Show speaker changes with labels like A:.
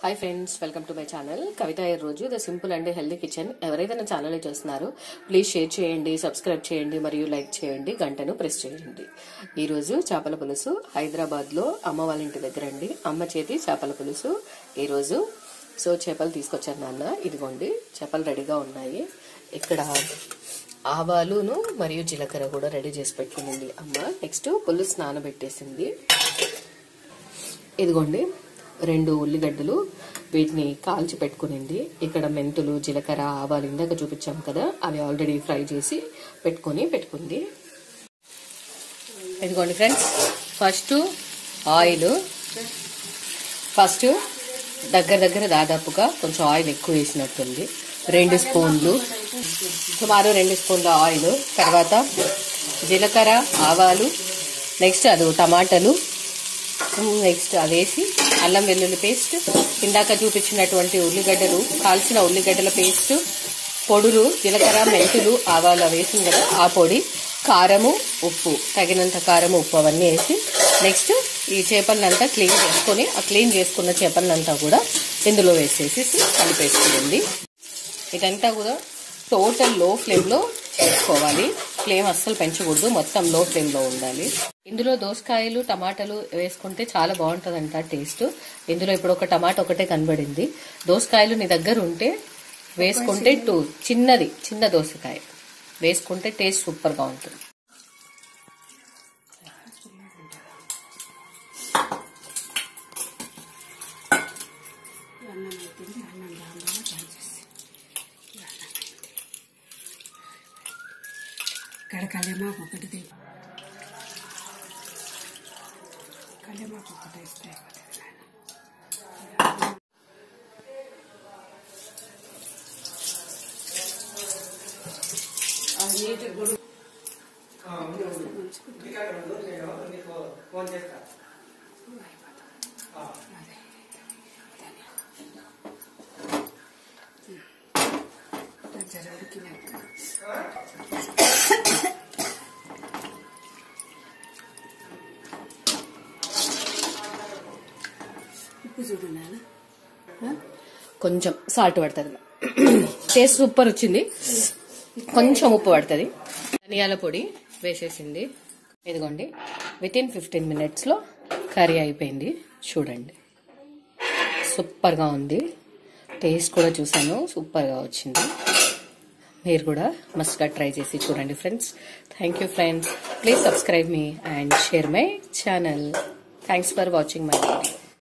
A: Hi friends, welcome to my channel Kavitha ఈ రోజు the simple and healthy kitchen. ఎవరైతే నా ఛానల్ చూస్తున్నారో ప్లీజ్ షేర్ చేయండి, సబ్స్క్రైబ్ చేయండి మరియు లైక్ చేయండి, గంటను ప్రెస్ చేయండి. ఈ రోజు చేపల పులుసు హైదరాబాద్ లో అమ్మ వాళ్ళ ఇంటి దగ్గర అండి. అమ్మ చేతి చేపల పులుసు ఈ రోజు. సో చేపలు తీసుకొచ్చాను నాన్న, ఇదిగోండి చేపలు రెడీగా ఉన్నాయి. ఇక్కడ ఆవాలును మరియు జీలకర్ర కూడా రెడీ చేసి పెట్టుకుంది అమ్మ. నెక్స్ట్ పులుసు నానబెట్టేసింది. ఇదిగోండి 2 ఉల్లిగడ్డలు, వీటిని కాల్చి పెట్టుకునింది. ఇక్కడ మెంతులు, జీలకర్ర, ఆవాలు ఇందాక చూపించాం కదా, అవి ఆల్రెడీ ఫ్రై చేసి పెట్టుకుంది. ఇదిగోండి ఫ్రెండ్స్, ఫస్ట్ ఆయిల్, దగ్గర దాదాపుగా కొంచెం ఆయిల్ ఎక్కువ వేసినట్టుంది. 2 స్పూన్లు, సుమారు 2 స్పూన్ల ఆయిల్. తర్వాత జీలకర్ర, ఆవాలు, నెక్స్ట్ అది టమాటాలు, నెక్స్ట్ అదేసి అల్లం వెల్లుల్లి పేస్ట్, ఇందాక చూపించినటువంటి ఉల్లిగడ్డలు, కాల్చిన ఉల్లిగడ్డల పేస్ట్, పొడులు, జీలకర్ర, మెంతులు, ఆవాలు వేసింది కదా ఆ పొడి, కారము, ఉప్పు, తగినంత కారము, ఉప్పు అవన్నీ వేసి నెక్స్ట్ ఈ చేపలనంతా క్లీన్ చేసుకొని ఆ క్లీన్ చేసుకున్న చేపలనంతా కూడా ఇందులో వేసేసి కలిపేసుకుంది. ఇదంతా కూడా టోటల్ లో ఫ్లేమ్ లో చేసుకోవాలి. ఫ్లేమ్ అస్సలు పెంచకూడదు, మొత్తం లో ఫ్లేమ్ లో ఉండాలి. ఇందులో దోసకాయలు, టమాటాలు వేసుకుంటే చాలా బాగుంటదంట టేస్ట్. ఇందులో ఇప్పుడు ఒక టమాటా ఒకటే కనబడింది. దోసకాయలు నీ దగ్గర ఉంటే వేసుకుంటే చిన్న దోసకాయ వేసుకుంటే టేస్ట్ సూపర్ గా ఉంటుంది.
B: కళ్యామాకు ఒకటి ఇస్తే ఉప్పు చూడండి,
A: కొంచెం సాల్ట్ పడుతుంది. టేస్ట్ సూపర్ వచ్చింది. కొంచెం ఉప్పు పడుతుంది. ధనియాల పొడి వేసేసింది. ఇదిగోండి, వితిన్ 15 minutes లో కర్రీ అయిపోయింది. చూడండి, సూపర్ గా ఉంది. టేస్ట్ కూడా చూసాను, సూపర్ గా వచ్చింది. మీరు కూడా మస్ట్ గా ట్రై చేసి చూడండి friends. Thank you friends. Please subscribe me and share my channel. Thanks for watching my video.